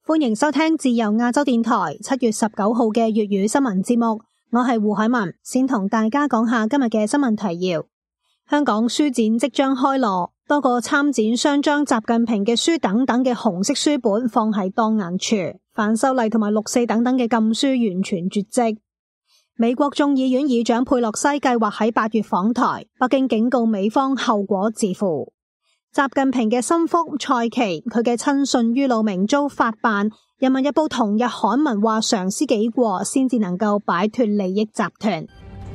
歡迎收聽自由亞洲電台7月19號嘅粵語新聞節目，我係胡海文，先同大家講下今日嘅新聞提要。香港書展即將開鑼，多個參展商將習近平嘅書等等嘅紅色書本放喺當眼處，反修例同埋6·4等等嘅禁書完全絕跡。美國眾議院議長佩洛西計劃喺8月訪台，北京警告美方後果自負。習近平嘅心腹蔡奇，佢嘅親信于路明遭法辦。人民日報同日刊文話，常思己過先至能夠擺脫利益集團。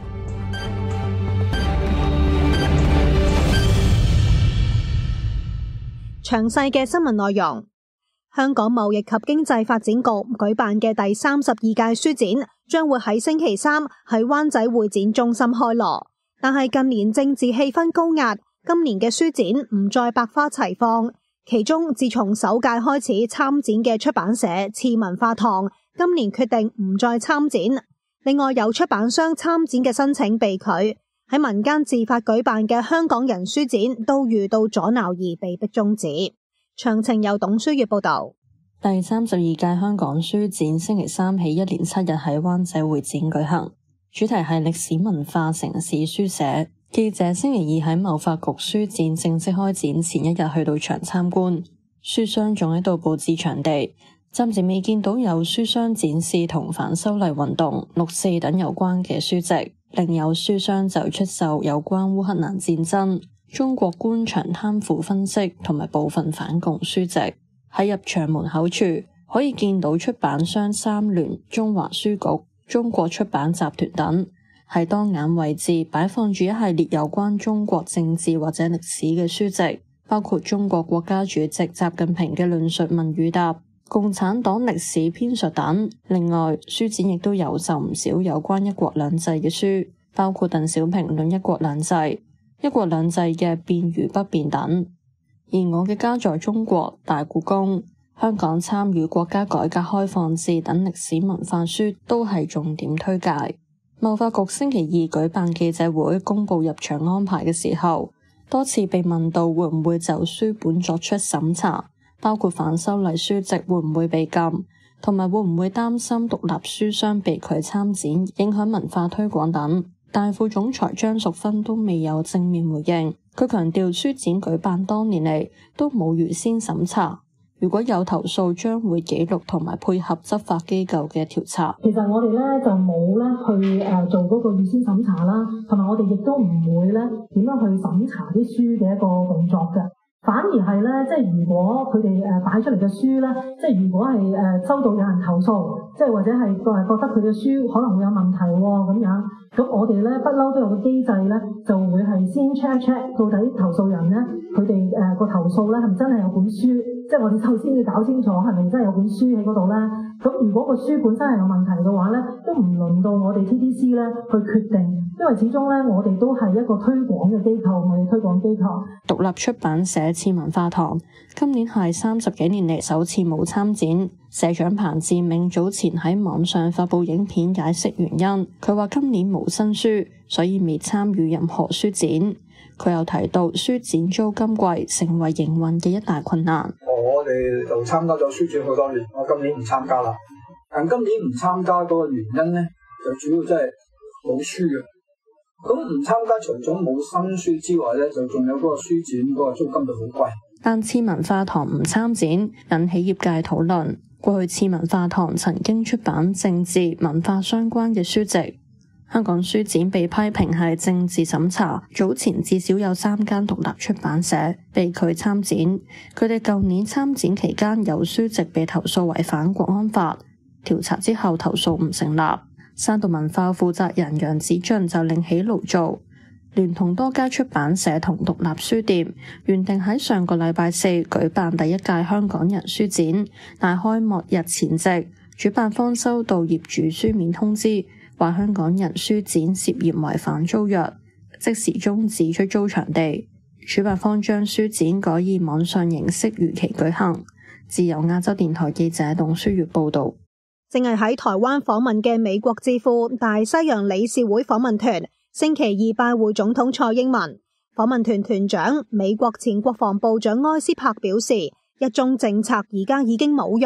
詳細嘅新聞內容。香港貿易及經濟發展局舉辦嘅第32屆書展將會喺星期三喺灣仔會展中心開鑼，但係近年政治氣氛高壓，今年嘅書展唔再百花齊放。其中自從首屆開始參展嘅出版社次文化堂今年決定唔再參展，另外有出版商參展嘅申請被拒，喺民間自發舉辦嘅香港人書展都遇到阻撓而被迫終止。詳情由董書月報道。 第32屆香港書展星期三起1連7日喺灣仔會展舉行，主題係歷史文化城市書寫。記者星期二喺貿發局書展正式開展前一日去到場參觀，書商仲喺度佈置場地，暫時未見到有書商展示同反修例運動、6·4等有關嘅書籍，另有書商就出售有關烏克蘭戰爭、中國官場貪腐分析同埋部分反共書籍。喺入場門口處可以見到出版商三聯、中華書局、中國出版集團等。喺當眼位置擺放住一系列有關中國政治或者歷史嘅書籍，包括中國國家主席習近平嘅論述問與答、共產黨歷史編述等。另外，書展亦都有就唔少有關一國兩制嘅書，包括鄧小平論一國兩制、一國兩制嘅變與不變等。而我嘅家在中國、大故宮、香港參與國家改革開放志等歷史文化書都係重點推介。貿發局星期二舉辦記者會公布入場安排嘅時候，多次被問到會唔會就書本作出審查，包括反修例書籍會唔會被禁，同埋會唔會擔心獨立書商被拒參展影響文化推廣等。但副總裁張淑芬都未有正面回應。佢強調書展舉辦多年嚟都冇預先審查，如果有投訴將會記錄同埋配合執法機構嘅調查。 其實我哋咧就冇咧去做嗰個預先審查啦，同埋我哋亦都唔會咧點樣去審查啲書嘅一個動作嘅。反而係咧，即係如果佢哋擺出嚟嘅書咧，即係如果係收到有人投訴，即係或者係覺得佢嘅書可能會有問題咁樣，咁我哋咧不嬲都有個機制咧，就會係先 check 到底投訴人咧佢哋個投訴咧係咪真係有本書，即係我哋首先要搞清楚係咪真係有本書喺嗰度咧。咁如果個書本身係有問題嘅話咧，都唔輪到我哋 TDC 咧去決定，因為始終咧我哋都係一個推廣嘅機構，我哋推廣機構。 獨立出版社次文化堂今年係30幾年嚟首次冇參展，社長彭志銘早前喺網上發佈影片解釋原因。佢話今年冇新書，所以未參與任何書展。佢又提到書展租金貴成為營運嘅一大困難。 我哋就參加咗書展好多年，我今年唔參加啦。但今年唔參加嗰個原因咧，就主要真係冇書嘅。咁唔參加除咗冇新書之外咧，就仲有嗰個書展嗰個租金就好貴。 但次文化堂唔參展引起業界討論。過去次文化堂曾經出版政治文化相關嘅書籍。香港書展被批評係政治審查，早前至少有3間獨立出版社被拒參展。佢哋舊年參展期間有書籍被投訴違反國安法，調查之後投訴唔成立。山道文化負責人楊子俊就另起爐灶，聯同多家出版社同獨立書店，原定喺上個禮拜4舉辦第1屆香港人書展，但開幕日前夕，主辦方收到業主書面通知，話香港人書展涉嫌違反租約，即時終止出租場地。主辦方將書展改以網上形式如期舉行。自由亞洲電台記者董書月報道。 正係喺台灣訪問嘅美國智庫大西洋理事會訪問團星期二拜會總統蔡英文。訪問團團長美國前國防部長埃斯珀表示，一中政策而家已經冇用，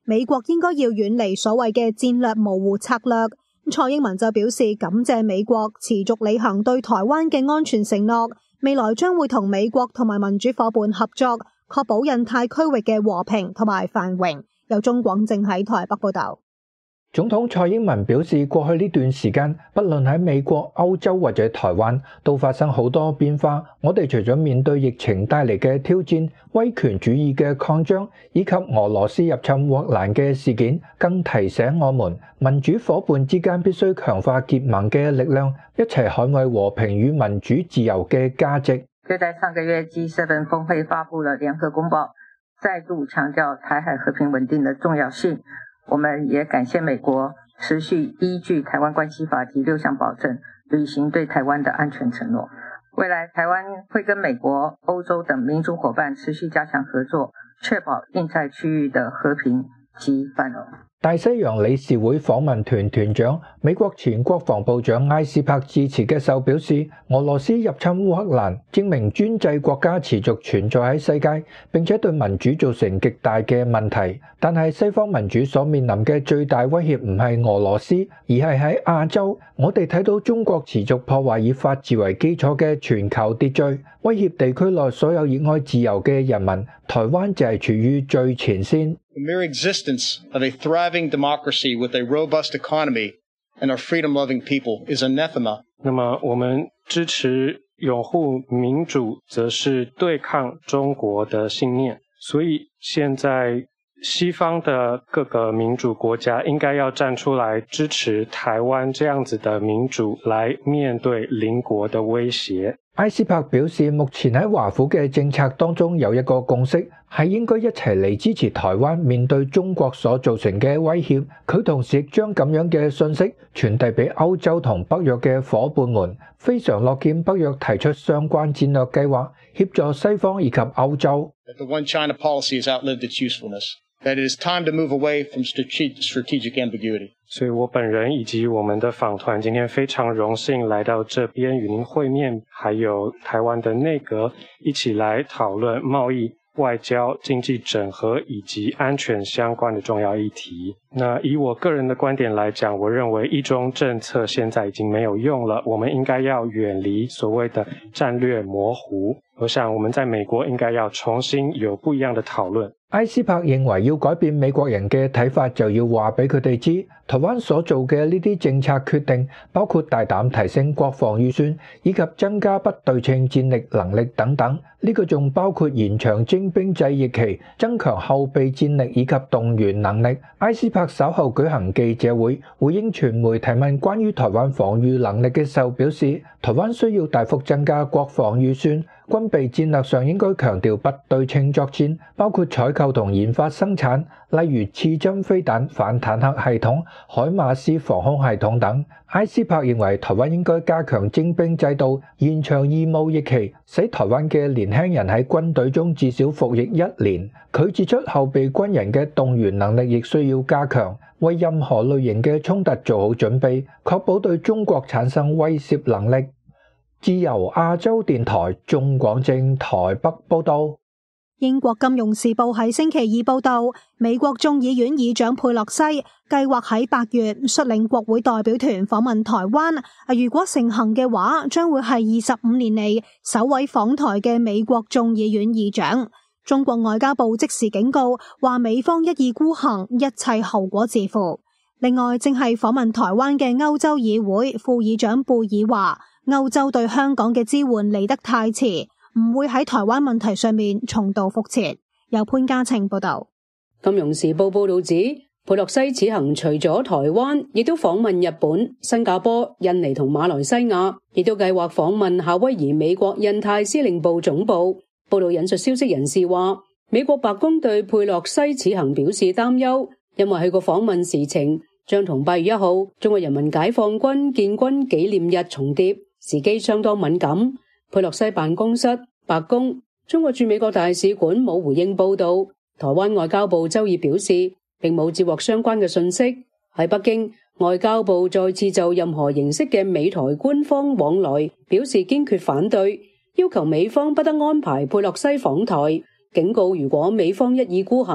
美國應該要遠離所謂嘅戰略模糊策略。蔡英文就表示感謝美國持續履行對台灣嘅安全承諾，未來將會同美國同埋民主夥伴合作，確保印太區域嘅和平同埋繁榮。由鍾廣正喺台北報道。 總統蔡英文表示，過去呢段時間，不論喺美國、歐洲或者台灣，都發生好多變化。我哋除咗面對疫情帶嚟嘅挑戰、威權主義嘅擴張，以及俄羅斯入侵烏克蘭嘅事件，更提醒我們，民主夥伴之間必須強化結盟嘅力量，一齊捍衛和平與民主自由嘅價值。 就在上個月 G7 峰會發布了聯合公報，再度強調台海和平穩定的重要性。我們也感謝美國持續依據《台灣關係法》及6項保證，履行對台灣的安全承諾。未來台灣會跟美國、歐洲等民主夥伴持續加強合作，確保印太區域的和平及繁榮。 大西洋理事會訪問團團長、美國前國防部長埃斯珀致辭嘅時候表示，俄羅斯入侵烏克蘭，證明專制國家持續存在喺世界，並且對民主造成極大嘅問題。但係西方民主所面臨嘅最大威脅唔係俄羅斯，而係喺亞洲。我哋睇到中國持續破壞以法治為基礎嘅全球秩序，威脅地區內所有熱愛自由嘅人民。台灣就係處於最前線。 The mere existence of a thriving democracy with a robust economy and our freedom-loving people is anathema. 那麼我們支持擁護民主，則是對抗中國的信念。所以現在西方的各個民主國家應該要站出來支持台灣這樣子的民主，來面對鄰國的威脅。 埃斯珀表示，目前喺華府嘅政策當中有一個共識，係應該一齊嚟支持台灣面對中國所造成嘅威脅。佢同時亦將咁樣嘅信息傳遞俾歐洲同北約嘅夥伴們，非常樂見北約提出相關戰略計劃，協助西方以及歐洲。 The One China policy has outlived its usefulness. That it is time to move away from strategic ambiguity. 所以我本人以及我們的訪團今天非常榮幸來到這邊與您會面，還有台灣的內閣一起來討論貿易、外交、經濟整合以及安全相關的重要議題。那以我個人的觀點來講，我認為一中政策現在已經沒有用了，我們應該要遠離所謂的戰略模糊。我想我們在美國應該要重新有不一樣的討論。 埃斯珀認為要改變美國人嘅睇法，就要話俾佢哋知，台灣所做嘅呢啲政策決定，包括大膽提升國防預算，以及增加不對稱戰力能力等等。呢個仲包括延長徵兵制役期，增強後備戰力以及動員能力。埃斯珀稍後舉行記者會，回應傳媒提問關於台灣防禦能力嘅時候表示，台灣需要大幅增加國防預算。軍備戰略上應該強調不對稱作戰，包括採購同研發生產，例如刺針飛彈、反坦克系統、海馬斯防空系統等。埃斯珀認為台灣應該加強徵兵制度，延長義務役期，使台灣嘅年輕人喺軍隊中至少服役1年。佢指出後備軍人嘅動員能力亦需要加強，為任何類型嘅衝突做好準備，確保對中國產生威懾能力。自由亞洲電台鍾廣正台北報道。 英國金融時報喺星期二報道，美國眾議院議長佩洛西計劃喺8月率領國會代表團訪問台灣。如果成行嘅話，將會係25年嚟首位訪台嘅美國眾議院議長。中國外交部即時警告，話美方一意孤行，一切後果自負。另外，正係訪問台灣嘅歐洲議會副議長貝爾話，歐洲對香港嘅支援嚟得太遲，唔會喺台灣問題上面重蹈覆轍。由潘家慶報道。 金融時報報道指，佩洛西此行除咗台灣，亦都訪問日本、新加坡、印尼同馬來西亞，亦都計劃訪問夏威夷美國印太司令部總部。報道引述消息人士話，美國白宮對佩洛西此行表示擔憂，因為佢個訪問時程將同8月1號中國人民解放軍建軍紀念日重疊，時機相當敏感。佩洛西辦公室、白宮、中國駐美國大使館冇回應報道。台灣外交部周二表示，並冇接獲相關嘅信息。喺北京，外交部再次就任何形式嘅美台官方往來表示堅決反對，要求美方不得安排佩洛西訪台，警告如果美方一意孤行，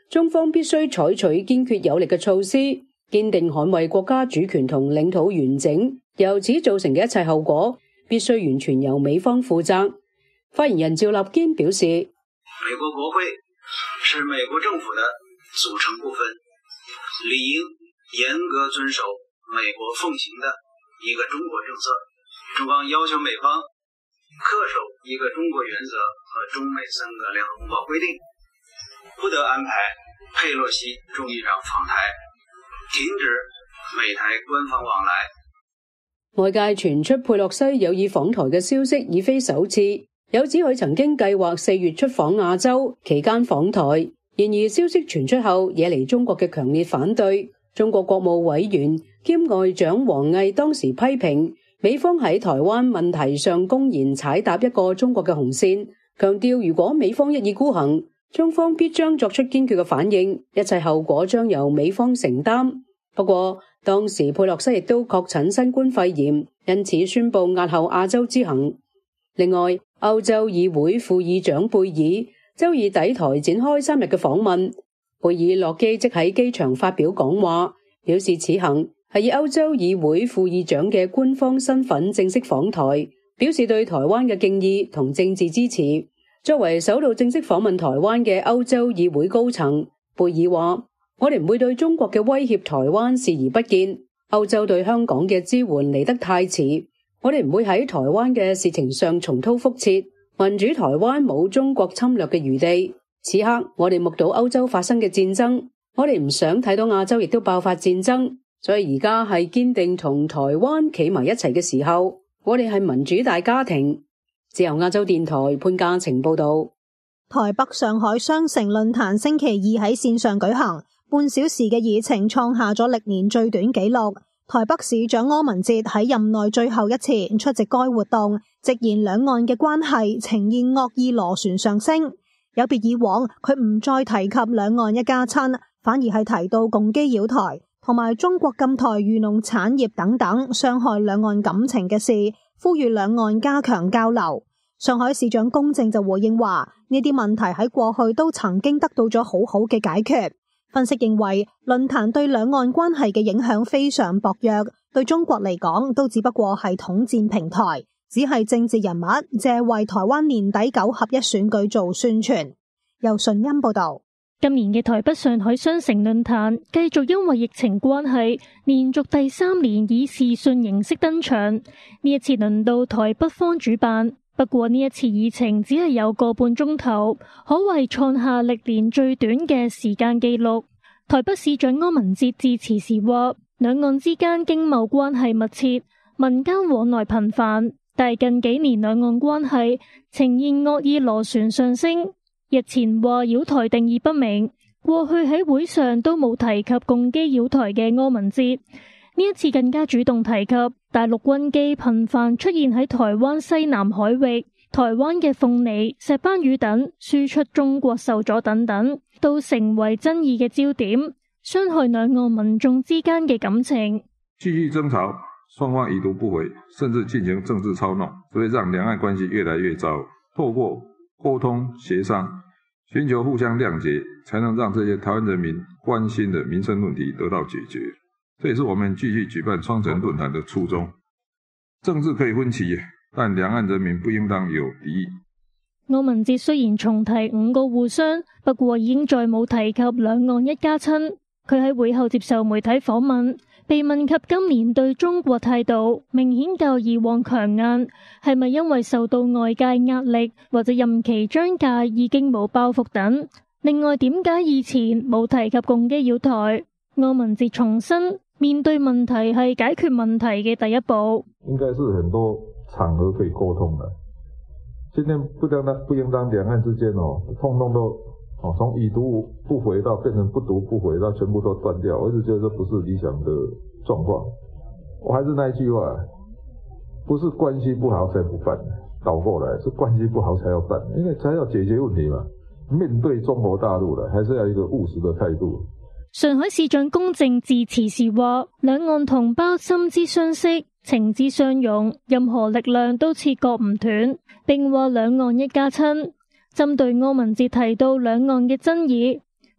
中方必須採取堅決有力嘅措施，堅定捍衛國家主權同領土完整，由此造成嘅一切後果，必須完全由美方負責。發言人趙立堅表示， 美國國會是美國政府的組成部分，理應嚴格遵守美國奉行的一個中國政策。中方要求美方恪守一個中國原則和中美3個聯合公報規定，不得安排佩洛西眾議長訪台，停止美台官方往來。 外界傳出佩洛西有意訪台嘅消息已非首次，有指佢曾經計劃4月出訪亞洲，期間訪台。然而消息傳出後，惹嚟中國嘅強烈反對。中國國務委員兼外長王毅當時批評美方喺台灣問題上公然踩踏一個中國嘅紅線，強調如果美方一意孤行，中方必將作出堅決嘅反應，一切後果將由美方承擔。不過當時佩洛西亦都確診新冠肺炎，因此宣布押後亞洲之行。另外，歐洲議會副議長貝爾周二抵台展開3日嘅訪問。貝爾落機即喺機場發表講話，表示此行係以歐洲議會副議長嘅官方身份正式訪台，表示對台灣嘅敬意同政治支持。作為首度正式訪問台灣嘅歐洲議會高層，貝爾話：我哋唔會對中國嘅威脅台灣視而不見，歐洲對香港嘅支援嚟得太遲，我哋唔會喺台灣嘅事情上重蹈覆轍，民主台灣冇中國侵略嘅餘地。此刻我哋目睹歐洲發生嘅戰爭，我哋唔想睇到亞洲亦都爆發戰爭，所以而家係堅定同台灣企埋一齊嘅時候，我哋係民主大家庭。自由亞洲電台潘嘉晴報道。 台北上海雙城論壇星期二喺線上舉行，半小時嘅議程創下咗歷年最短紀錄。台北市長柯文哲喺任內最後一次出席該活動，直言兩岸嘅關係呈現惡意螺旋上升。有別以往，佢唔再提及兩岸一家親，反而係提到共機擾台同埋中國禁台漁農產業等等傷害兩岸感情嘅事，呼籲兩岸加強交流。上海市長龔正就回應話，呢啲問題喺過去都曾經得到咗好好嘅解決。分析認為，論壇對兩岸關係嘅影響非常薄弱，對中國嚟講都只不過係統戰平台，只係政治人物借為台灣年底9合1選舉做宣傳。由順恩報道。 今年嘅台北上海雙城論壇繼續因為疫情關係，連續第3年以視訊形式登場。呢一次輪到台北方主辦，不過呢一次議程只係有個半鐘頭，可謂創下歷年最短嘅時間紀錄。台北市長柯文哲致辭時話，兩岸之間經貿關係密切，民間往來頻繁，但近幾年兩岸關係呈現惡意螺旋上升。日前話擾台定義不明，過去喺會上都冇提及共機擾台嘅柯文哲，呢一次更加主動提及大陸軍機頻繁出現喺台灣西南海域，台灣嘅鳳梨、石斑魚等輸出中國受阻等等，都成為爭議嘅焦點，傷害兩岸民眾之間嘅感情。 繼續爭吵，雙方已讀不回，甚至進行政治操弄，只會讓兩岸關係越來越糟。透過溝通協商，尋求互相諒解，才能讓這些台灣人民關心的民生問題得到解決。這也是我們繼續舉辦雙城論壇的初衷。政治可以分歧，但兩岸人民不應當有敵意。 柯文哲雖然重提5個互相，不過已經再冇提及兩岸一家親。佢喺會後接受媒體訪問，被問及今年對中國態度明顯較以往強硬，係咪因為受到外界壓力或者任期將屆已經冇包袱等？另外，點解以前冇提及共機擾台？柯文哲重申，面對問題係解決問題嘅第一步。 應該是很多場合可以溝通的。今天不應當兩岸之間通通都從已讀不回到變成不讀不回到全部都斷掉，我一直覺得這不是理想的狀況。我還是那一句話，不是關係不好才不辦，倒過來是關係不好才要辦，因為才要解決問題嘛。面對中國大陸的，還是要一個務實的態度。 上海市長龔正致辭時話，兩岸同胞心知相惜，情之相容，任何力量都切割唔斷，並話兩岸一家親。針對柯文哲提到兩岸嘅爭議，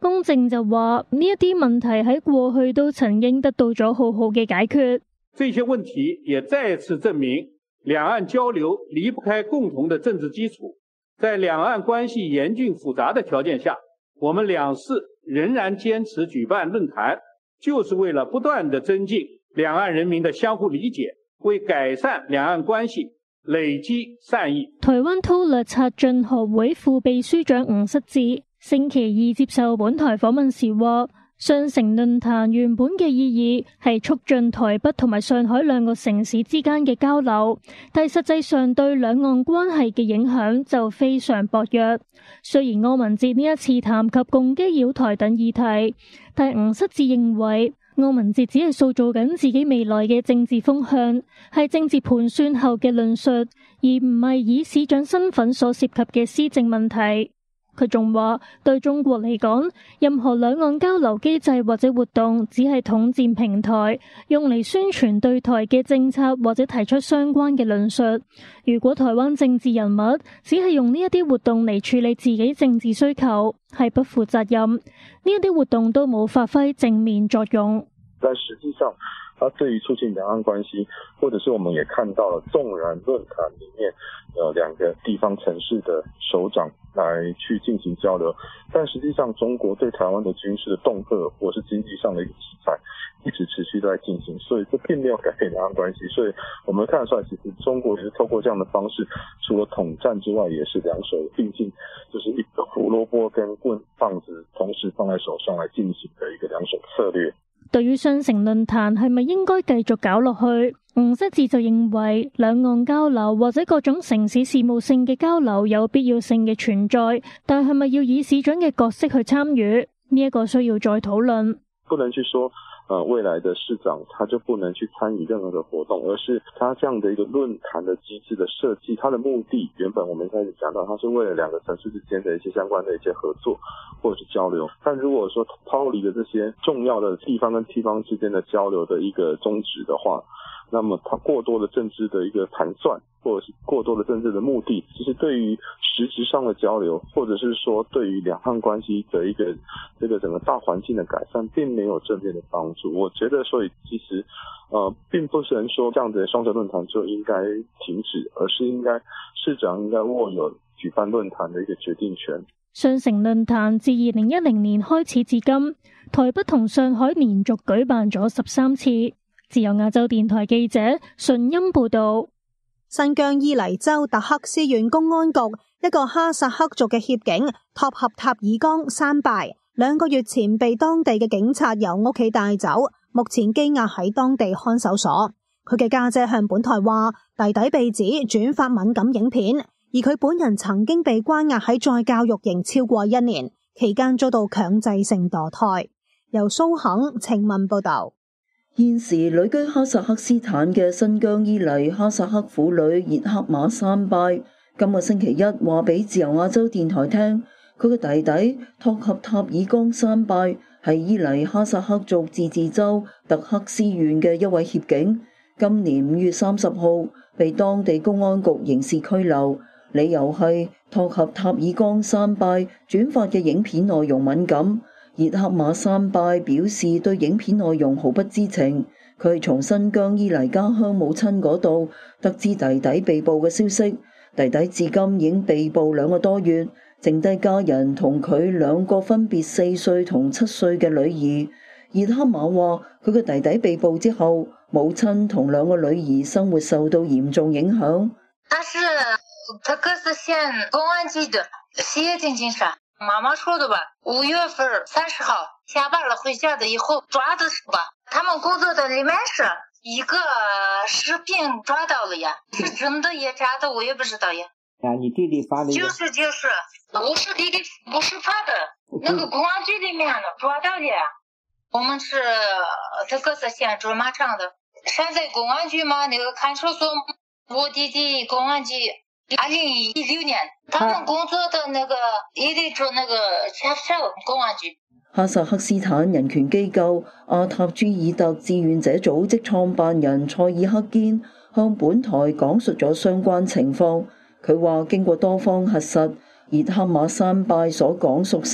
公正就話呢一啲問題喺過去都曾經得到咗好好嘅解決。 這些問題也再次證明，兩岸交流離不開共同的政治基礎。在兩岸關係嚴峻複雜的條件下，我們兩市仍然堅持舉辦論壇，就是為了不斷地增進兩岸人民的相互理解，為改善兩岸關係累積善意。 台灣韜略策進學會副秘書長吳失智星期二接受本台訪問時話，雙城論壇原本嘅意義係促進台北同埋上海兩個城市之間嘅交流，但實際上對兩岸關係嘅影響就非常薄弱。雖然柯文哲呢一次談及共機擾台等議題，但吳失智認為柯文哲只係塑造緊自己未來嘅政治風向，係政治盤算後嘅論述，而唔係以市長身份所涉及嘅施政問題。佢仲話，對中國嚟講，任何兩岸交流機制或者活動只係統戰平台，用嚟宣傳對台嘅政策或者提出相關嘅論述。如果台灣政治人物只係用呢一啲活動嚟處理自己政治需求，係不負責任。呢一啲活動都冇發揮正面作用。 但實際上，它對於促進兩岸關係，或者是我們也看到了，縱然論壇裡面，兩個地方城市的首長來去進行交流，但實際上中國對台灣的軍事的恫嚇，或是經濟上的一個制裁，一直持續都在進行，所以這並沒有改變兩岸關係。所以我們看得出來，其實中國也是透過這樣的方式，除了統戰之外，也是兩手並進，就是一個胡蘿蔔跟棍棒子同時放在手上來進行的一個兩手策略。 對於雙城論壇係咪應該繼續搞落去，吳失智就認為兩岸交流或者各種城市事務性嘅交流有必要性嘅存在，但係咪要以市長嘅角色去參與呢一個需要再討論。 不能去說未來的市長他就不能去參與任何的活動，而是他這樣的一個論壇的機制的設計，他的目的原本我們一開始講到，他是為了兩個城市之間的一些相關的一些合作或者是交流。但如果說拋離了這些重要的地方跟地方之間的交流的一個宗旨的話，那麼它過多的政治的一個盤算，或者是過多的政治的目的，其實對於實質上的交流，或者是說對於兩岸關係的一個這個整個大環境的改善，並沒有正面的幫助。我覺得，所以其實並不是能說這樣子的雙城論壇就應該停止，而是應該市長應該握有舉辦論壇的一個決定權。 雙城論壇自2010年開始至今，台北同上海連續舉辦咗13次。自由亞洲電台記者順音報道。 新疆伊犁州達克斯縣公安局一個哈薩克族嘅協警托合塔爾江山拜，2個月前被當地嘅警察由屋企帶走，目前羈押喺當地看守所。佢嘅家姐向本台話，弟弟被指轉發敏感影片，而佢本人曾經被關押喺再教育營超過1年，期間遭到強制性墮胎。由蘇肯請問報道。 現時旅居哈薩克斯坦嘅新疆伊犁哈薩克婦女熱克馬山拜，今個星期一話俾自由亞洲電台聽，佢嘅弟弟托合塔爾江山拜係伊犁哈薩克族自治州特克斯縣嘅一位協警，今年5月30號被當地公安局刑事拘留，理由係托合塔爾江山拜轉發嘅影片內容敏感。熱克馬山拜表示對影片內容毫不知情，佢係從新疆伊犁家鄉母親嗰度得知弟弟被捕嘅消息，弟弟至今已經被捕2個多月，剩低家人同佢2個分別4歲同7歲嘅女兒。熱克馬話佢嘅弟弟被捕之後，母親同2個女兒生活受到嚴重影響。 他是特克斯縣公安局的協警警察。媽媽說的吧，5月份30號下班了回家的以後抓的是吧？他們工作的裡面是一個視頻抓到了呀，是真的也假的我也不知道呀。 你弟弟發的？ 就是不是弟弟，不是他的，那個公安局裡面的抓到的呀。我們是特克斯縣駐馬場的，現在公安局嘛，那個看守所，我弟弟公安局。2016年，他們工作的那個伊犁州那個前哨公安局。 哈薩克斯坦人權機構阿塔朱爾特志願者組織創辦人塞爾克堅向本台講述咗相關情況。佢話經過多方核實，熱克馬山拜所講屬實，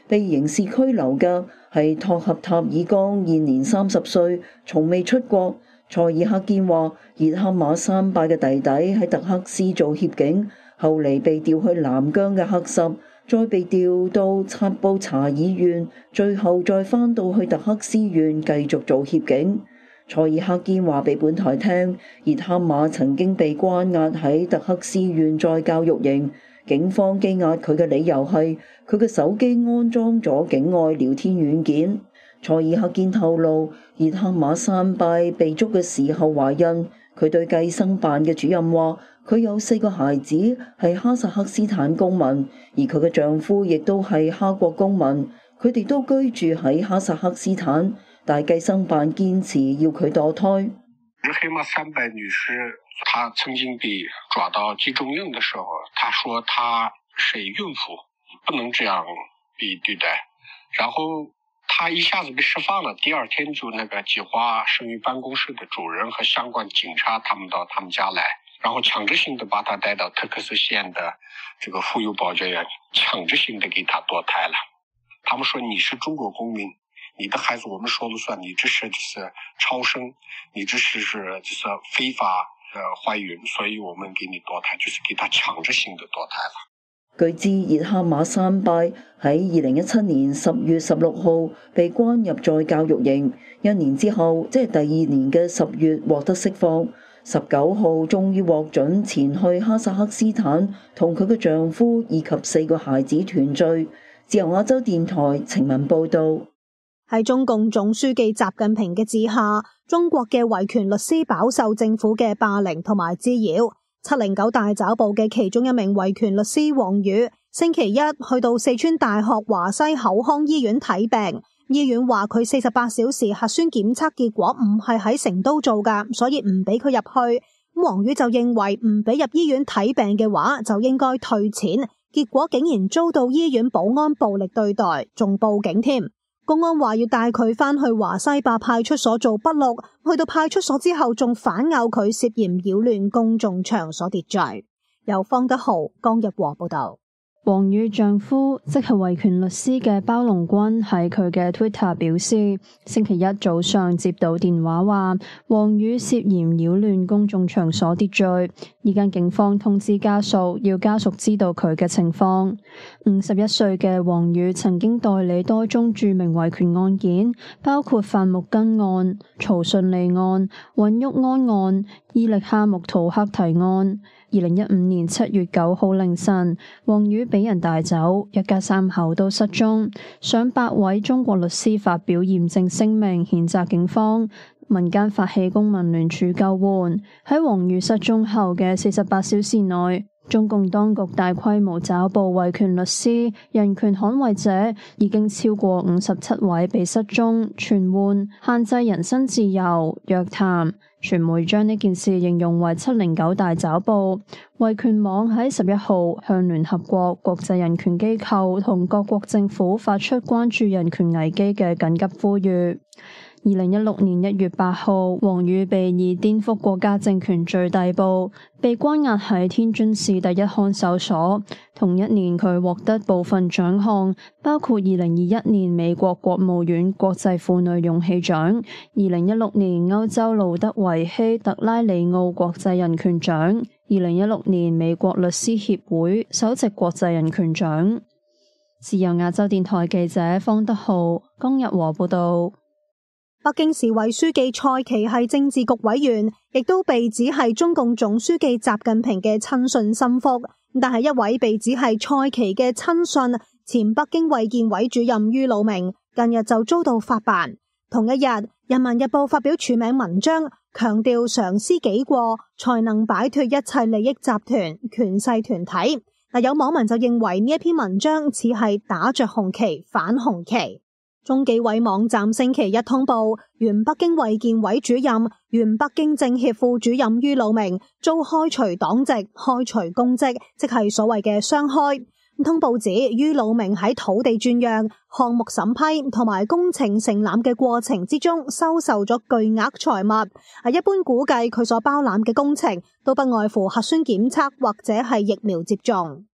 被刑事拘留嘅係托合塔爾江，現年30歲，從未出國。蔡爾克堅話，熱哈馬山拜嘅弟弟喺特克斯做協警，後嚟被調去南疆嘅克什，再被調到察布查爾縣，最後再返到去特克斯縣繼續做協警。蔡爾克堅話俾本台聽，熱哈馬曾經被關押喺特克斯縣再教育營，警方羈押佢嘅理由係佢嘅手機安裝咗境外聊天軟件。蔡爾克堅透露，熱哈馬山拜被捉嘅時候懷孕，佢對計生辦嘅主任話，佢有4個孩子係哈薩克斯坦公民，而佢嘅丈夫亦都係哈國公民，佢哋都居住喺哈薩克斯坦，但計生辦堅持要佢墮胎。 熱哈馬山拜女士，她曾經被抓到集中營的時候，她說她是孕婦，不能這樣被對待，然後他一下子被釋放了，第二天就那個計劃生育辦公室的主任和相關警察他們到他們家來，然後強制性的把他帶到特克斯縣的這個婦幼保健院，強制性的給他墮胎了。他們說，你是中國公民，你的孩子我們說了算，你這是超生，你這是非法懷孕，所以我們給你墮胎，就是給他強制性的墮胎了。 據知，熱哈馬山拜喺2017年10月16號被關入再教育營，1年之後，即係第2年嘅10月獲得釋放。19號終於獲准前去哈薩克斯坦同佢嘅丈夫以及4個孩子團聚。自由亞洲電台情文報道。 喺中共總書記習近平嘅指下，中國嘅維權律師飽受政府嘅霸凌同埋滋擾。709大抓捕嘅其中一名維權律師王宇，星期一去到四川大學華西口腔醫院睇病，醫院話佢48小時核酸檢測結果唔係喺成都做㗎，所以唔俾佢入去。王宇就認為唔俾入醫院睇病嘅話就應該退錢，結果竟然遭到醫院保安暴力對待，仲報警添。公安話要帶佢返去華西壩派出所做筆錄，去到派出所之後仲反咬佢涉嫌擾亂公眾場所秩序。由方德豪、江日和報道。 王宇丈夫即係維權律師嘅包龍軍喺佢嘅 Twitter 表示，星期一早上接到電話話王宇涉嫌擾亂公眾場所秩序，依家警方通知家屬，要家屬知道佢嘅情況。51歲嘅王宇曾經代理多宗著名維權案件，包括范木根案、曹順利案、尹旭安案、伊力哈木圖克提案。2015年7月9號凌晨，王宇俾人帶走，一家3口都失蹤。上百位中國律師發表嚴正聲明，譴責警方。民間發起公民聯署救援。喺王宇失蹤後嘅48小時內，中共當局大規模抓捕維權律師、人權捍衛者，已經超過57位被失蹤、傳喚、限制人身自由、約談。傳媒將呢件事形容為709大抓捕。維權網喺11號向聯合國、國際人權機構同各國政府發出關注人權危機嘅緊急呼籲。2016年1月8號，王宇被以顛覆國家政權罪逮捕，被關押喺天津市第一看守所。同一年，佢獲得部分獎項，包括2021年美國國務院國際婦女勇氣獎、2016年歐洲路德維希特拉里奧國際人權獎、2016年美國律師協會首席國際人權獎。自由亞洲電台記者方德浩、江日和報道。 北京市委書記蔡奇係政治局委員，亦都被指係中共總書記習近平嘅親信心腹。但係一位被指係蔡奇嘅親信，前北京衛健委主任于魯明，近日就遭到法辦。同一日，《人民日報》發表署名文章，強調常思己過，才能擺脫一切利益集團、權勢團體。有網民就認為呢一篇文章似係打着紅旗反紅旗。中紀委網站星期一通報，原北京衛健委主任、原北京政協副主任于魯明遭開除黨籍、開除公職，即係所謂嘅雙開。通報指，于魯明喺土地轉讓、項目審批同埋工程承攬嘅過程之中，收受咗巨額財物。一般估計佢所包攬嘅工程都不外乎核酸檢測或者係疫苗接種。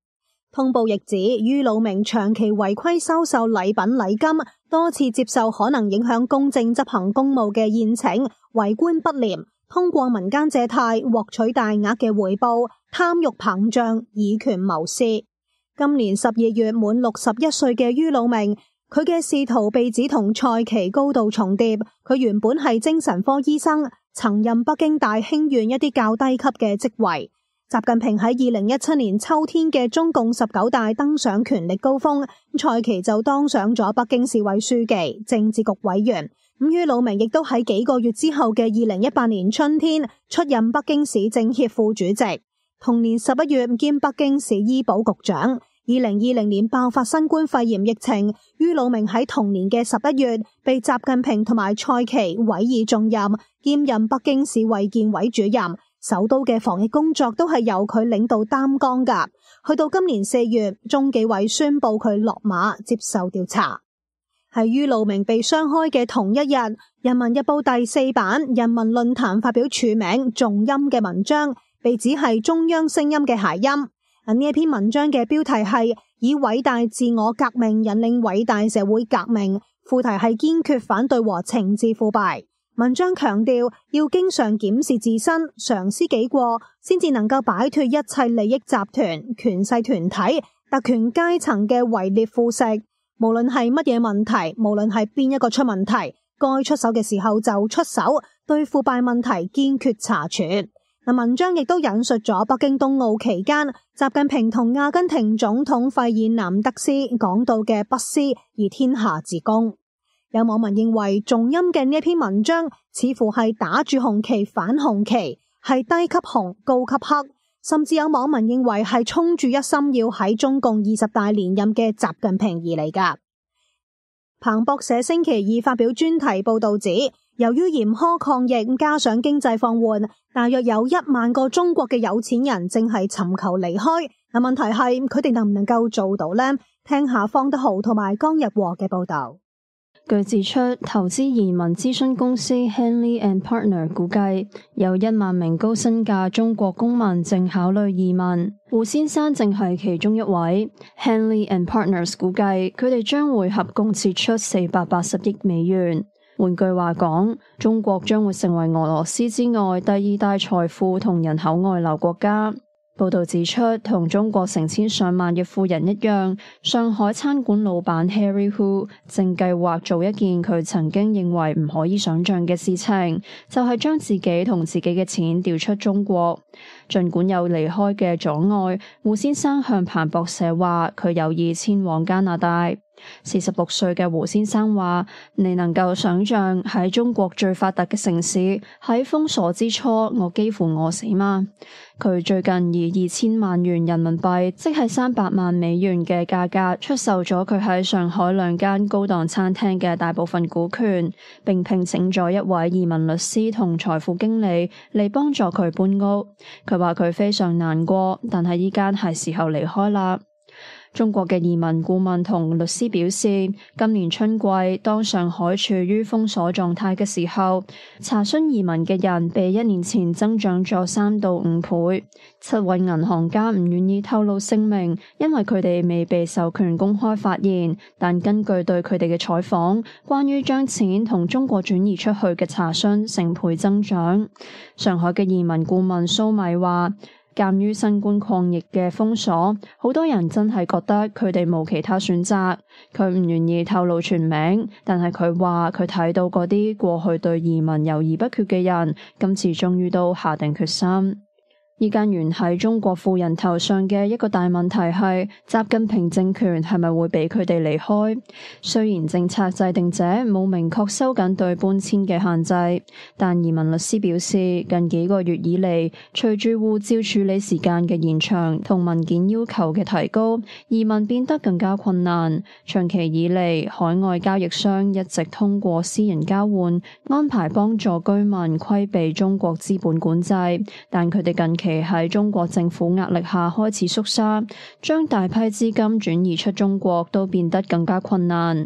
通報亦指，于魯明長期違規收受禮品禮金，多次接受可能影響公正執行公務嘅宴請，為官不廉，通過民間借貸獲取大額嘅回報，貪欲膨脹，以權謀私。今年12月滿61歲嘅于魯明，佢嘅仕途被指同蔡奇高度重疊。佢原本係精神科醫生，曾任北京大興縣一啲較低級嘅職位。習近平喺2017年秋天嘅中共19大登上權力高峰，蔡奇就當上咗北京市委書記、政治局委員。于魯明亦都喺幾個月之後嘅2018年春天出任北京市政協副主席，同年11月兼北京市醫保局長。2020年爆發新冠肺炎疫情，于魯明喺同年嘅11月被習近平同埋蔡奇委以重任，兼任北京市衛健委主任。首都嘅防疫工作都係由佢領導擔綱㗎。去到今年4月，中紀委宣布佢落馬接受調查。喺于魯明被雙開嘅同一日，《人民日報》第4版《人民論壇》發表署名重音嘅文章，被指係中央聲音嘅諧音。呢一篇文章嘅標題係以偉大自我革命引領偉大社會革命，副題係堅決反對和懲治腐敗。文章強調要經常檢視自身，常思己過，先至能夠擺脫一切利益集團、權勢團體、特權階層嘅圍獵腐蝕。無論係乜嘢問題，無論係邊一個出問題，該出手嘅時候就出手，對腐敗問題堅決查處。文章亦都引述咗北京冬奧期間習近平同阿根廷總統費爾南德斯講到嘅不思而天下自公。有網民認為重音嘅呢一篇文章似乎係打住紅旗反紅旗，係低級紅高級黑，甚至有網民認為係衝住一心要喺中共20大連任嘅習近平而嚟㗎。彭博社星期2發表專題報道指，由於嚴苛抗疫加上經濟放緩，大約有1萬個中國嘅有錢人正係尋求離開。問題係佢哋能唔能夠做到呢？聽下方德豪同埋江日和嘅報道。 據指出，投資移民諮詢公司 Henley and Partner 估計有1萬名高薪價中國公民正考慮移民，胡先生正係其中一位。Henley and Partners 估計佢哋將會合共撤出480億美元。換句話講，中國將會成為俄羅斯之外第2大財富同人口外流國家。報道指出，同中國成千上萬嘅富人一樣，上海餐館老闆 Harry Hu 正計劃做一件佢曾經認為唔可以想象嘅事情，就係將自己同自己嘅錢調出中國。儘管有離開嘅阻礙，胡先生向彭博社話佢有意遷往加拿大。46歲嘅胡先生話：你能夠想象喺中國最發達嘅城市，喺封鎖之初，我幾乎餓死嗎？佢最近以2000萬元人民幣，即係300萬美元嘅價格出售咗佢喺上海2間高檔餐廳嘅大部分股權，並聘請咗一位移民律師同財富經理嚟幫助佢搬屋。佢話佢非常難過，但係依家係時候離開啦。中國嘅移民顧問同律師表示，今年春季當上海處於封鎖狀態嘅時候，查詢移民嘅人比1年前增長咗3到5倍。7位銀行家唔願意透露姓名，因為佢哋未被授權公開發言，但根據對佢哋嘅採訪，關於將錢同中國轉移出去嘅查詢成倍增長。上海嘅移民顧問蘇米話，鑒於新冠抗疫嘅封鎖，好多人真係覺得佢哋冇其他選擇。佢唔願意透露全名，但係佢話佢睇到嗰啲過去對移民猶豫不決嘅人，今次終於都下定決心。依家懸喺中國富人頭上嘅一個大問題係，習近平政權係咪會俾佢哋離開？雖然政策制定者冇明確收緊對搬遷嘅限制，但移民律師表示，近幾個月以嚟，隨住護照處理時間嘅延長同文件要求嘅提高，移民變得更加困難。長期以嚟，海外交易商一直通過私人交換安排幫助居民規避中國資本管制，但佢哋近期喺中國政府壓力下開始縮沙，將大批資金轉移出中國都變得更加困難。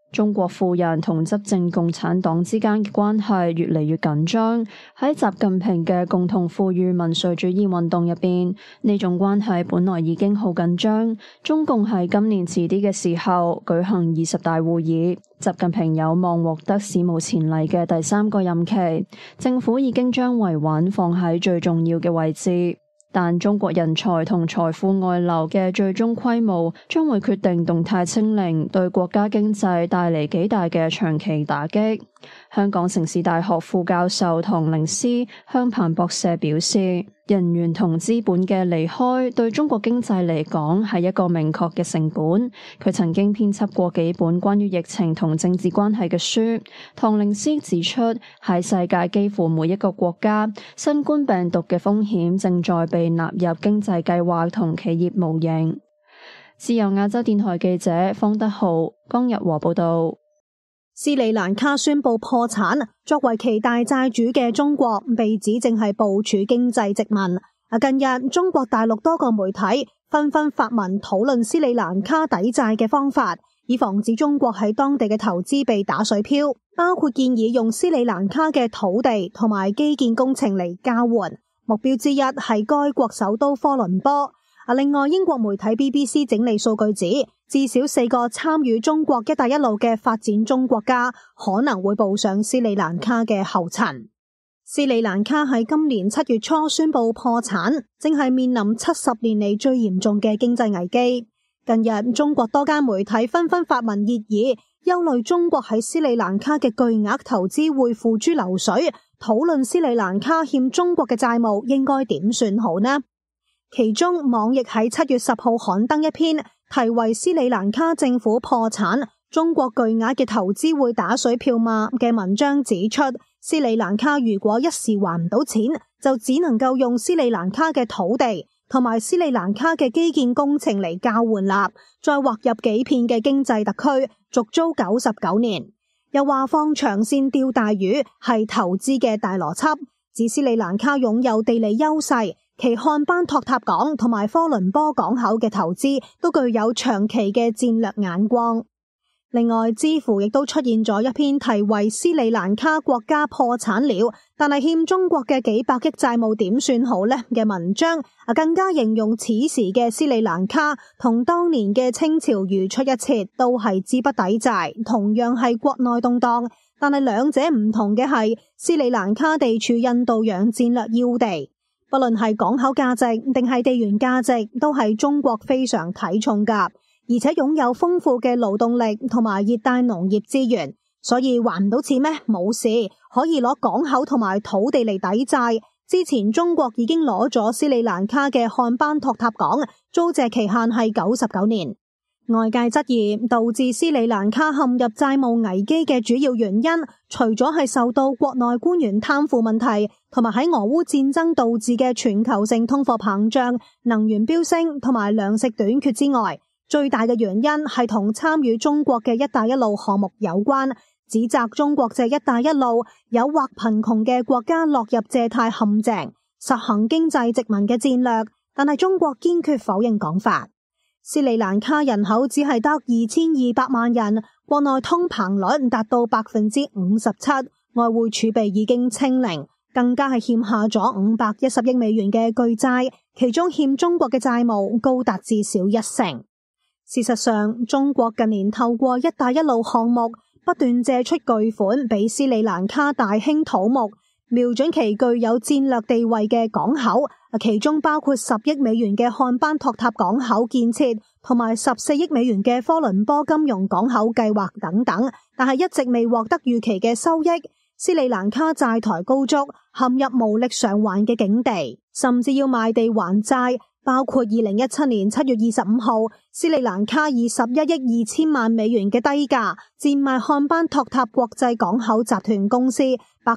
中國富人同執政共產黨之間嘅關係越嚟越緊張。喺習近平嘅共同富裕民粹主義運動入邊，呢種關係本來已經好緊張。中共喺今年遲啲嘅時候舉行20大會議，習近平有望獲得史無前例嘅第3個任期，政府已經將維穩放喺最重要嘅位置。但中國人才同財富外流嘅最終規模，將會決定動態清零對國家經濟帶嚟幾大嘅長期打擊。香港城市大學副教授唐寧斯向彭博社表示，人員同資本嘅離開對中國經濟嚟講係一個明確嘅成本。佢曾經編輯過幾本關於疫情同政治關係嘅書。唐寧斯指出，喺世界幾乎每一個國家，新冠病毒嘅風險正在被納入經濟計劃同企業模型。自由亞洲電台記者方德浩、江日和報道。 斯里蘭卡宣布破產，作為其大債主嘅中國被指正係部署經濟殖民。近日中國大陸多個媒體紛紛發文討論斯里蘭卡抵債嘅方法，以防止中國喺當地嘅投資被打水漂，包括建議用斯里蘭卡嘅土地同埋基建工程嚟交換，目標之一係該國首都科倫坡。另外，英國媒體 BBC 整理數據指，至少4個參與中國一帶一路嘅發展中國家可能會步上斯里蘭卡嘅後塵。斯里蘭卡喺今年7月初宣布破產，正係面臨70年嚟最嚴重嘅經濟危機。近日，中國多間媒體紛紛發文熱議，憂慮中國喺斯里蘭卡嘅巨額投資會付諸流水，討論斯里蘭卡欠中國嘅債務應該點算好呢？其中，網易喺7月10號刊登一篇題為斯里蘭卡政府破產，中國巨額嘅投資會打水漂嗎嘅文章，指出斯里蘭卡如果一時還唔到錢，就只能夠用斯里蘭卡嘅土地同埋斯里蘭卡嘅基建工程嚟交換啦，再劃入幾片嘅經濟特區，續租99年。又話放長線釣大魚係投資嘅大邏輯，指斯里蘭卡擁有地理優勢。其漢班托塔港同埋科倫坡港口嘅投資都具有長期嘅戰略眼光。另外，知乎亦都出現咗一篇題為斯里蘭卡國家破產了，但係欠中國嘅幾百億債務點算好呢嘅文章，更加形容此時嘅斯里蘭卡同當年嘅清朝如出一轍，都係資不抵債，同樣係國內動盪，但係兩者唔同嘅係斯里蘭卡地處印度洋戰略要地。不論係港口價值定係地緣價值，都係中國非常睇重㗎，而且擁有豐富嘅勞動力同埋熱帶農業資源，所以還唔到錢咩？冇事，可以攞港口同埋土地嚟抵債。之前中國已經攞咗斯里蘭卡嘅漢班托塔港，租借期限係99年。外界質疑導致斯里蘭卡陷入債務危機嘅主要原因，除咗係受到國內官員貪腐問題，同埋喺俄烏戰爭導致嘅全球性通貨膨脹、能源飆升同埋糧食短缺之外，最大嘅原因係同參與中國嘅一帶一路項目有關，指責中國借一帶一路誘惑貧窮嘅國家落入借貸陷阱，實行經濟殖民嘅戰略，但係中國堅決否認講法。斯里蘭卡人口只係得2200萬人，國內通膨率達到57%，外匯儲備已經清零，更加係欠下咗510億美元嘅巨債，其中欠中國嘅債務高達至少1成。事實上，中國近年透過一帶一路項目不斷借出巨款俾斯里蘭卡大興土木，瞄準其具有戰略地位嘅港口，其中包括10億美元嘅漢班托塔港口建設同埋14億美元嘅科倫坡金融港口計劃等等，但係一直未獲得預期嘅收益。斯里蘭卡債台高築，陷入無力償還嘅境地，甚至要賣地還債。包括2017年7月25號，斯里蘭卡以11億2千萬美元嘅低價賤賣漢班托塔國際港口集團公司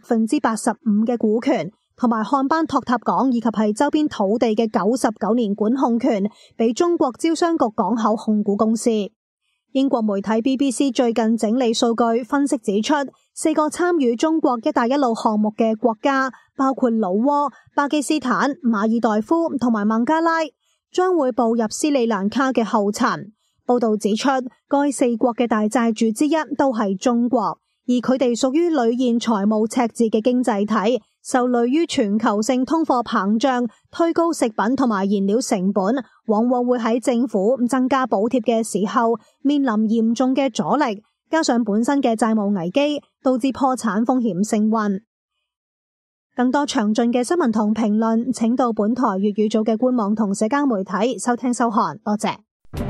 85%嘅股權，同埋漢班托塔港以及係周邊土地嘅99年管控權，俾中國招商局港口控股公司。英國媒體 BBC 最近整理數據分析指出，4個參與中國一帶一路項目嘅國家，包括老撾、巴基斯坦、馬爾代夫同埋孟加拉，將會步入斯里蘭卡嘅後塵。 報道指出，該4國嘅大債主之一都係中國，而佢哋屬於屢現財務赤字嘅經濟體，受累於全球性通貨膨脹，推高食品同埋燃料成本，往往會喺政府增加補貼嘅時候面臨嚴重嘅阻力，加上本身嘅債務危機，導致破產風險升溫。更多詳盡嘅新聞同評論，請到本台粵語組嘅官網同社交媒體收聽收看。多謝。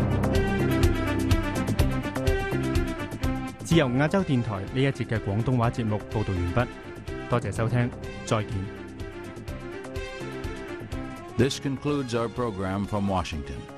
自由亞洲電台呢一節嘅廣東話節目報道完畢，多謝收聽，再見。 This concludes our program from Washington.